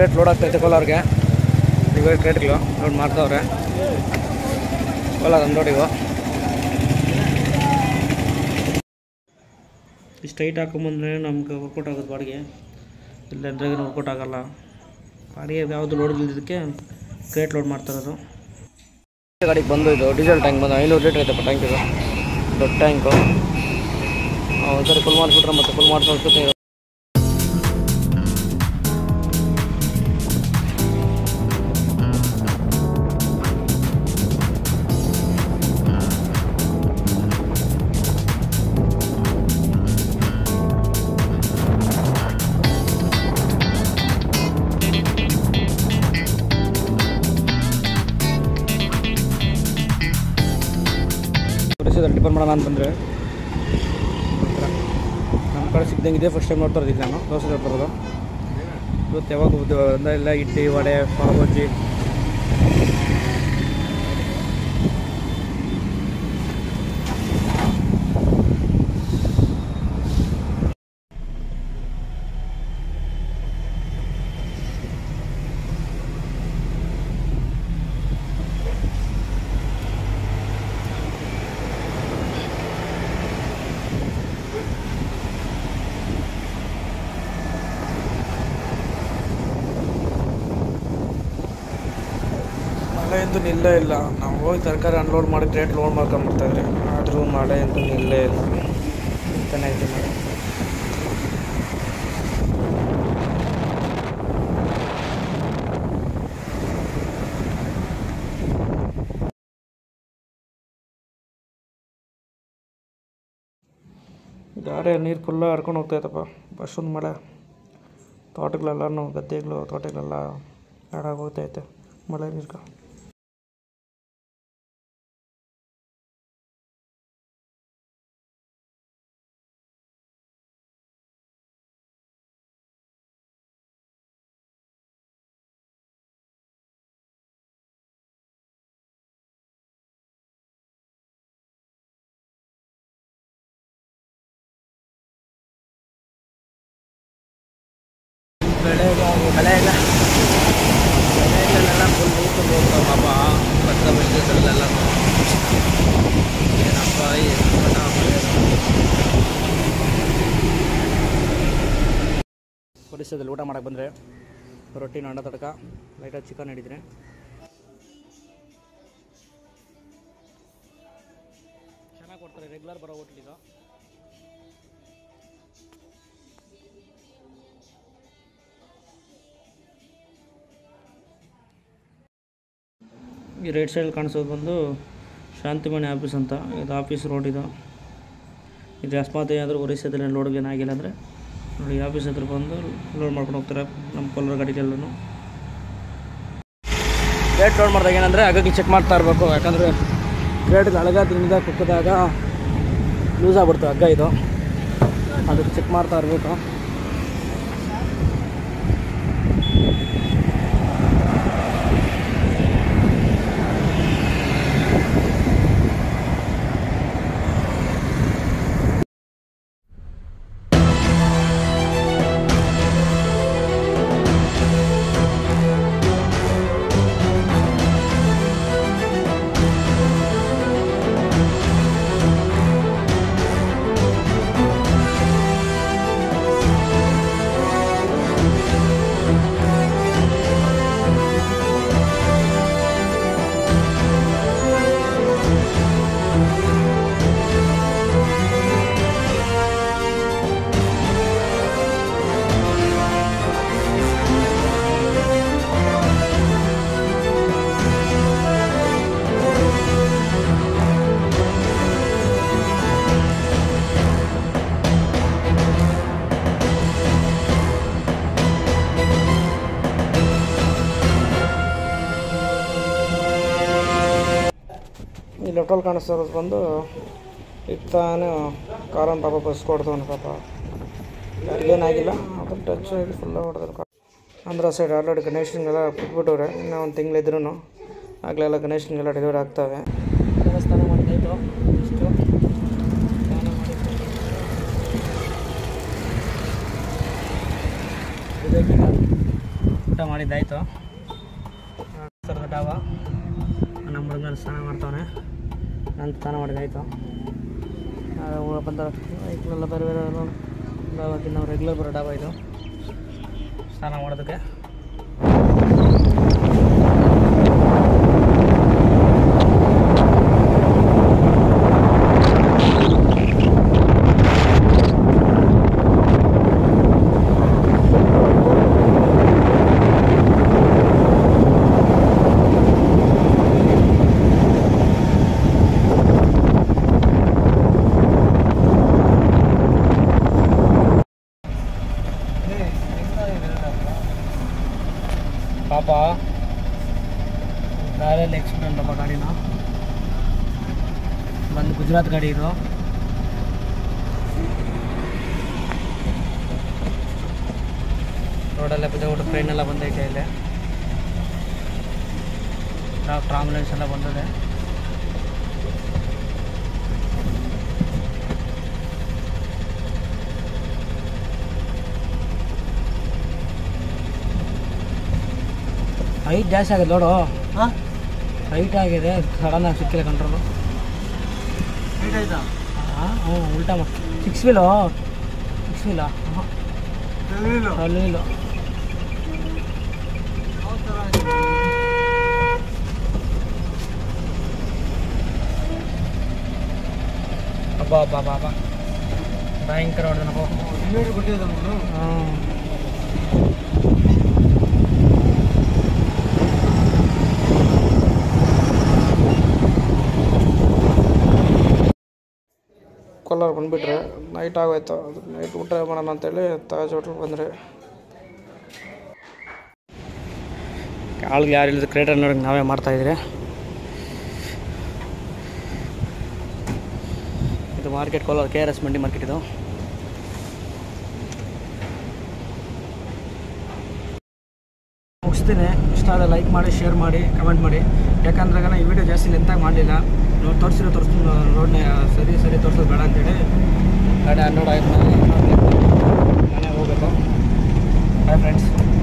Crate load ಆಗ್ತೈತೆ ಕೋಲಾರ್ಗೆ. ಇವಾಗ ಕ್ರೇಟ್ಗಳು load ಮಾಡ್ತಾವ್ರೆ ಕೋಲಾರ ಅಂದೋಡಿಗೂ. ಇಷ್ಟು ಹೈಟ್ ಹಾಕೊಂಬಂದ್ರೆ ನಮ್ಗೆ ವರ್ಕೌಟ್ ಆಗೋದು ಬಾಡಿಗೆ, ಇಲ್ಲಾಂದ್ರೆ ವರ್ಕೌಟ್ ಆಗೋಲ್ಲ. ಬಾಡಿಗೆ ಯಾವುದು ಲೋಡ್ ಇಲ್ಲದಕ್ಕೆ ಕ್ರೇಟ್ ಲೋಡ್ ಮಾಡ್ತಾರದು. ಗಾಡಿಗೆ ಬಂದು ಇದು ಡೀಸೆಲ್ ಟ್ಯಾಂಕ್ ಬಂದು 500 ಲೀಟ್ರ್ ಐತಪ್ಪ ಟ್ಯಾಂಕ್. ಇದು ದೊಡ್ಡ ಟ್ಯಾಂಕು. ಒಂದ್ಸರಿ ಫುಲ್ ಮಾಡಿಸ್ಬಿಟ್ರೆ ಮತ್ತೆ ಫುಲ್ ಮಾಡಿಸೋಷ್ಟೊತ್ತಿಗೆ ಡಿಪೆಂಡ್ ಮಾಡೋಣ ಅಂತಂದರೆ ನಮ್ಮ ಕಡೆ ಸಿಗ್ದಂಗೆ ಇದೆ. ಫಸ್ಟ್ ಟೈಮ್ ನೋಡ್ತಾ ಇದ್ದಿದ್ದು ನಾನು ದೋಸೆ ಬರೋದು. ಇವತ್ತು ಯಾವಾಗ ಎಲ್ಲ ಇಡ್ಲಿ ವಡೆ ಪಾವ್ ಬಜ್ಜಿ ಮಳೆ ಅಂತೂ ನಿಲ್ಲೇ ಇಲ್ಲ. ನಾವು ಹೋಗಿ ತರಕಾರಿ ಅನ್ಲೋಡ್ ಮಾಡಿ ಕ್ರೇಟ್ ಲೋಡ್ ಮಾಡ್ಕೊಂಬಿಡ್ತಾಯಿದ್ರಿ, ಆದರೂ ಮಳೆ ಅಂತೂ ನಿಲ್ಲೇ ಇಲ್ಲ. ನಿಲ್ತಾನೆ ಐತೆ ಮಳೆ. ದಾರೆ ನೀರು ಫುಲ್ಲ ಹರ್ಕೊಂಡು ಹೋಗ್ತಾಯಿತ್ತಪ್ಪ. ಅಷ್ಟೊಂದು ಮಳೆ. ತೋಟಗಳೆಲ್ಲನೂ ಗದ್ದೆಗಳು ತೋಟಗಳೆಲ್ಲ ಹಾಳಾಗೋಗ್ತೈತೆ ಮಳೆ ನೀರ್ಗೆ. ಬೆಳೆಗಳೆಲ್ಲ ಫುಲ್ ನೀರು ತುಂಬ ಹೋಗ್ತಾವೆ ಪಾಪ. ಭತ್ತ ಬೆಳೆದಲ್ಲೆಲ್ಲ ಏನಪ್ಪ ಪರಿಸರದಲ್ಲಿ ಊಟ ಮಾಡೋಕ್ಕೆ ಬಂದರೆ ರೊಟ್ಟಿನ ಅಂಡ ತಡಕ ಲೈಟಾಗಿ ಚಿಕನ್ ಹಿಡಿದ್ರೆ ಚೆನ್ನಾಗಿ ಕೊಡ್ತಾರೆ. ರೆಗ್ಯುಲರ್ ಬರೋ ಹೋಟ್ಲಿಗ ಈ ರೈಟ್ ಸೈಡ್ ಕಾಣಿಸೋದು ಬಂದು ಶಾಂತಿಮಣಿ ಆಫೀಸ್ ಅಂತ. ಇದು ಆಫೀಸ್ ರೋಡ್. ಇದು ಅಕಸ್ಮಾತ್ ಏನಾದರೂ ಒರಿಸ್ಸಾದಲ್ಲಿ ಲೋಡ್ಗೆ ಏನಾಗಿಲ್ಲ ಅಂದರೆ ನೋಡಿ ಆಫೀಸ್ ಹತ್ರ ಬಂದು ಲೋಡ್ ಮಾಡ್ಕೊಂಡು ಹೋಗ್ತಾರೆ ನಮ್ಮ ಕೋಲಾರ ಗಾಡಿಗೆಲ್ಲೂ. ರೇಟ್ ಲೋಡ್ ಮಾಡಿದಾಗ ಏನಂದರೆ ಹಾಗಾಗಿ ಚೆಕ್ ಮಾಡ್ತಾ ಇರಬೇಕು. ಯಾಕಂದರೆ ರೇಟ್ಗೆ ಹಳಗ ತಿಂದಾಗ ಕುಕ್ಕಿದಾಗ ಲೂಸ್ ಆಗ್ಬಿಡ್ತು ಹಗ್ಗ. ಇದು ಅದಕ್ಕೆ ಚೆಕ್ ಮಾಡ್ತಾ ಇರಬೇಕು. ಈ ಲೆಫ್ಟಲ್ಲಿ ಕಾಣಿಸ್ತಿರೋದು ಬಂದು ಇತ್ತಾನೆ ಕಾರನ್ನು ಪಾಪ ಬಸ್ ಕೊಡ್ತಾವನು ಪಾಪ. ಯಾರಿಗೇನಾಗಿಲ್ಲ, ಅದು ಟಚ್ ಆಗಿ ಫುಲ್ಲ ಹೊಡೆದ್ರು. ಆಂಧ್ರ ಸೈಡ್ ಆಲ್ರೆಡಿ ಗಣೇಶನಿಗೆಲ್ಲ ಬಿಟ್ಬಿಟ್ಟವ್ರೆ. ಇನ್ನೂ ಒಂದು ತಿಂಗಳಿದ್ರೂ ಆಗಲೆಲ್ಲ ಗಣೇಶನಿಗೆಲ್ಲ ಡೆಲಿವರಿ ಆಗ್ತವೆ. ದೇವಸ್ಥಾನ ಮಾಡಿದ್ದಾಯಿತು ಇಷ್ಟು ಸ್ನಾನ ಮಾಡಿ ಊಟ ಮಾಡಿದ್ದಾಯಿತು. ಸರ್ ಡಾಬಾ ನಮ್ಮ ಹುಡುಗನಲ್ಲಿ ಸ್ನಾನ ಮಾಡ್ತಾವನೆ. ನಾನು ಸ್ನಾನ ಮಾಡಿದ್ದಾಯಿತು. ಬಂದ ಬೈಕ್ನೆಲ್ಲ ಬೇರೆ ಬೇರೆ ಡಾಬಾಕಿ ನಾವು ರೆಗ್ಯುಲರ್ ಬರೋ ಡಾಬಾ ಇದು ಸ್ನಾನ ಮಾಡೋದಕ್ಕೆ. ಪಾಪ ದಾರಿಯಲ್ಲಿ ಆಕ್ಸಿಡೆಂಟ್ ಅಪ್ಪ. ಗಾಡಿನ ಬಂದು ಗುಜರಾತ್ ಗಾಡಿ ಇದು. ರೋಡಲ್ಲೇ ಬಿದ್ದೋಗ್ಬಿಟ್ಟು ಟ್ರೈನೆಲ್ಲ ಬಂದೈತೆ. ಇಲ್ಲಿ ಡಾಕ್ಟ್ರ್ ಆಂಬುಲೆನ್ಸ್ ಎಲ್ಲ ಬಂದಿದೆ. ಹೈಟ್ ಜಾಸ್ತಿ ಆಗಿದೆ ನೋಡು. ಹಾಂ ಹೈಟ್ ಆಗಿದೆ. ಸಡನ್ನಾಗಿ ಸಿಕ್ಕಿಲ್ಲ ಕಂಟ್ರೋಲು. ಹೈಟ್ ಆಯ್ತಾ? ಹಾಂ ಹ್ಞೂ ಉಲ್ಟಾ ಸಿಕ್ಸ್ ವೀಲು ಅಲ್ಲಿಲ್ಲ. ಅಬ್ಬಾ ಅಬ್ಬಾ ಅಬ್ಬಾ ಅಬ್ಬಾ ಭಯಂಕರ ಹೊಡೆದನಪ್ಪ. ಹಾಂ ಕೊಲ್ಲಾರ ಬಂದುಬಿಟ್ರೆ ನೈಟ್ ಆಗೋಯ್ತು. ಅದು ನೈಟ್ ಊಟ ಮಾಡೋಣ ಅಂತೇಳಿ ತಾಜ್ ಹೋಟ್ಲಿಗೆ ಬಂದರೆ ಆಳ್ಗೆ ಯಾರು ಇಲ್ಲದ ಕ್ರಿಯೇಟರ್ ನೋಡಿ ನಾವೇ ಮಾಡ್ತಾಯಿದ್ದೀರಿ. ಇದು market Kolar KRS mandi market ಇದು. ಮುಗಿಸ್ತೀನಿ. ಇಷ್ಟ ಆದರೆ ಲೈಕ್ ಮಾಡಿ, ಶೇರ್ ಮಾಡಿ, ಕಮೆಂಟ್ ಮಾಡಿ. ಯಾಕಂದ್ರೆ ಈ ವಿಡಿಯೋ ಜಾಸ್ತಿ ಲೆಂತಾಗಿ ಮಾಡಲಿಲ್ಲ. ನೋಡಿ ತೋರಿಸ್ತೀನಿ ರೋಡ್ನ ಸರಿ ತೋರಿಸೋದು ಬೇಡ ಅಂತೇಳಿ ಗಾಡಿ 12 ಆಯ್ತು. ಮನೆ ಹೋಗ್ಬೇಕು. Bye friends.